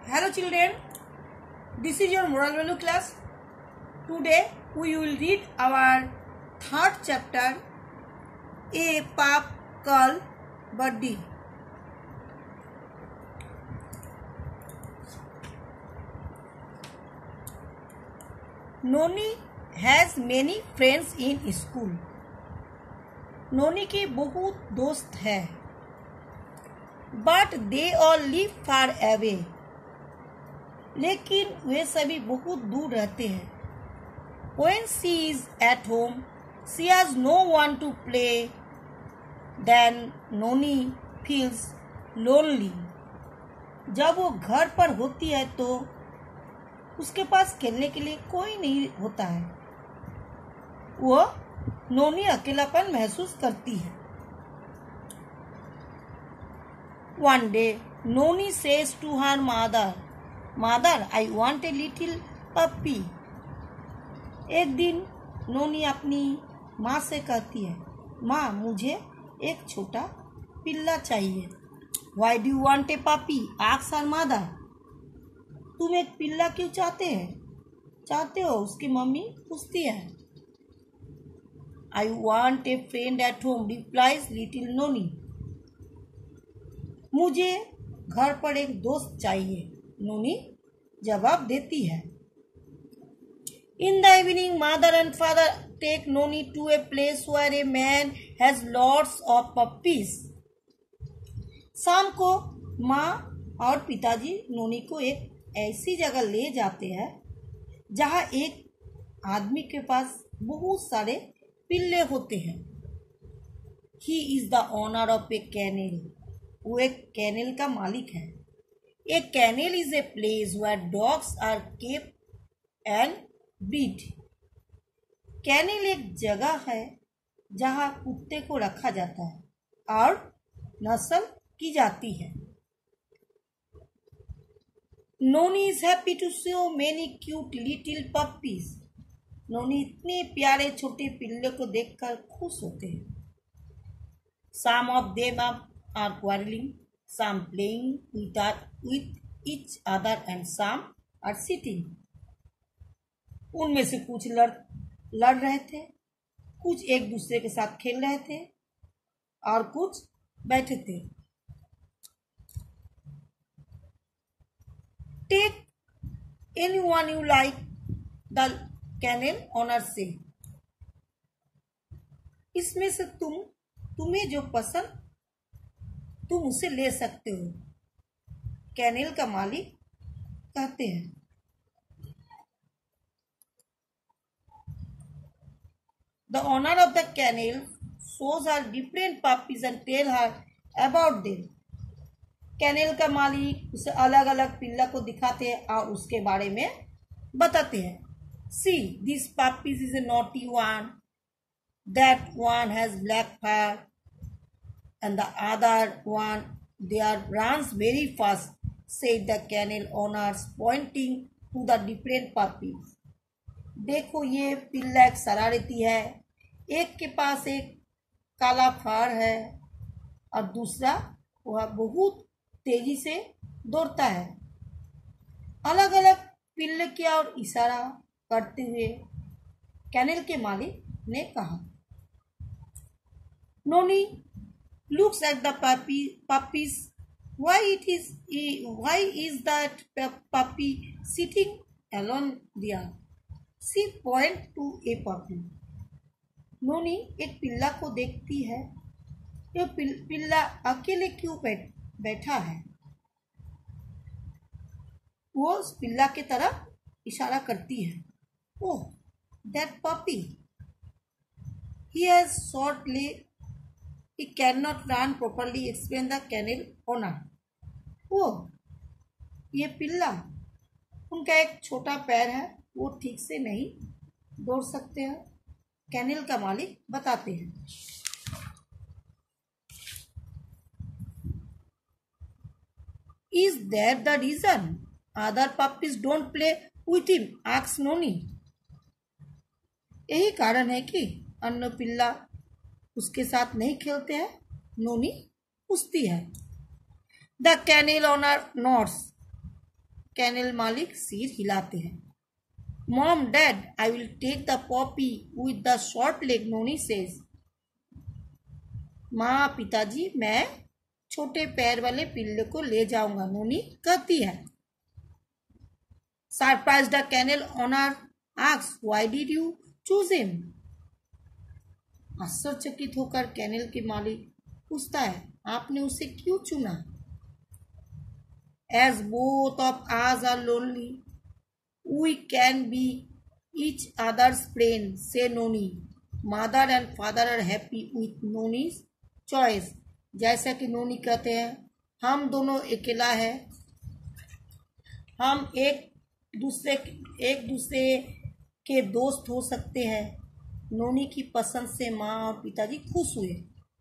Hello children, this is your moral value class. Today we will read our third chapter, A Pup Called Buddy. Noni has many friends in school. नोनी के बहुत दोस्त हैं, but they all live far away. लेकिन वे सभी बहुत दूर रहते हैं. When she is at home, she has no one to play. Then Noni feels lonely. जब वो घर पर होती है तो उसके पास खेलने के लिए कोई नहीं होता है. वो नोनी अकेलापन महसूस करती है. One day, Noni says to her mother, "Mother, I want a little puppy." एक दिन नोनी अपनी माँ से कहती है, माँ मुझे एक छोटा पिल्ला चाहिए. Why do you want a puppy? asks her mother. तुम एक पिल्ला क्यों चाहते हो? उसकी मम्मी पूछती है. I want a friend at home, replies little Noni. मुझे घर पर एक दोस्त चाहिए, नोनी जवाब देती है. In the evening, mother and father take Noni to a place where a man has lots of puppies. शाम को माँ और पिताजी नोनी को एक ऐसी जगह ले जाते हैं जहाँ एक आदमी के पास बहुत सारे पिल्ले होते हैं. He is the owner of a kennel. वो एक कैनल का मालिक है. A kennel is a place where dogs are kept and bred. Kennel एक जगह है जहाँ कुत्ते को रखा जाता है और नस्ल की जाती है. Noni is happy to see many cute little puppies. नोनी इतने प्यारे छोटे पिल्ले को देखकर खुश होते हैं. Some of them are quarreling, some playing with each other and some are sitting. उनमें से कुछ लड़ रहे थे, कुछ एक दूसरे के साथ खेल रहे थे और कुछ बैठे थे. Take anyone you like, the kennel owner से. इसमें से तुम्हें जो पसंद तुम उसे ले सकते हो, कैनल का मालिक कहते हैं. The owner of the kennel shows her different puppies and tell her about them. Kennel का मालिक उसे अलग अलग पिल्ला को दिखाते हैं और उसके बारे में बताते हैं. See, this puppy is a naughty one. That one has black fur, and the other one there runs very fast, said the kennel owners, pointing to the different puppies. देखो ये पिल्ला एक शरारती है, एक के पास एक काला फर है और दूसरा वह बहुत तेजी से दौड़ता है. अलग अलग पिल्ले की ओर इशारा करते हुए कैनल के मालिक ने कहा. नोनी looks at the puppies. Why is that puppy sitting alone there? She points to a puppy. नोनी एक पिल्ला को देखती है. ये पिल्ला अकेले क्यों बैठा है? वो उस पिल्ला की तरफ इशारा करती है. Oh, that puppy. He has short legs. He cannot run properly, explained the kennel owner. Oh, ये पिल्ला, उनका एक छोटा पैर है, वो ठीक से नहीं दौड़ सकते हैं, कैनल का मालिक बताते हैं. Is that the reason other puppies don't play with him? asks Noni. यही कारण है कि अन्य पिल्ला उसके साथ नहीं खेलते हैं, नोनी पूछती है. The kennel owner nods. Kennel मालिक सिर हिलाते हैं। Mom dad I will take the puppy with the short leg, Noni says. माँ पिताजी मैं छोटे पैर वाले पिल्ले को ले जाऊंगा, नोनी कहती है। Surprised the kennel owner asks why did you choose him. आश्चर्यचकित होकर कैनल के मालिक पूछता है आपने उसे क्यों चुना। As both of us are lonely, we can be each other's friend, say Noni. Mother and father are happy with Noni's choice. जैसा कि नोनी कहते हैं हम दोनों अकेला है, हम एक दूसरे के दोस्त हो सकते हैं। नोनी की पसंद से माँ और पिताजी खुश हुए।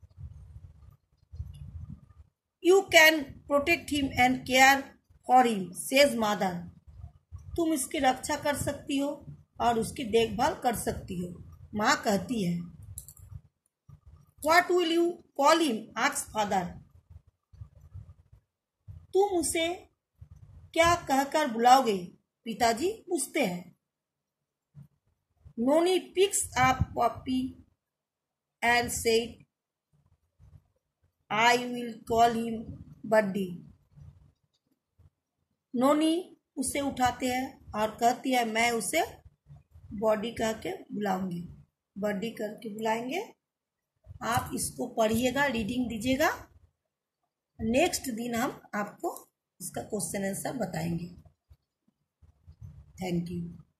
You can protect him and care for him, says mother. तुम इसकी रक्षा कर सकती हो और उसकी देखभाल कर सकती हो, माँ कहती है। What will you call him? asks father. तुम उसे क्या कहकर बुलाओगे? पिताजी पूछते हैं। Noni picks up puppy and said, I will call him बड्डी। नोनी उसे उठाते हैं और कहती है मैं उसे बॉडी कह के बुलाऊंगी, बड्डी करके बुलाएंगे। आप इसको पढ़िएगा, रीडिंग दीजिएगा। नेक्स्ट दिन हम आपको इसका क्वेश्चन आंसर बताएंगे। Thank you.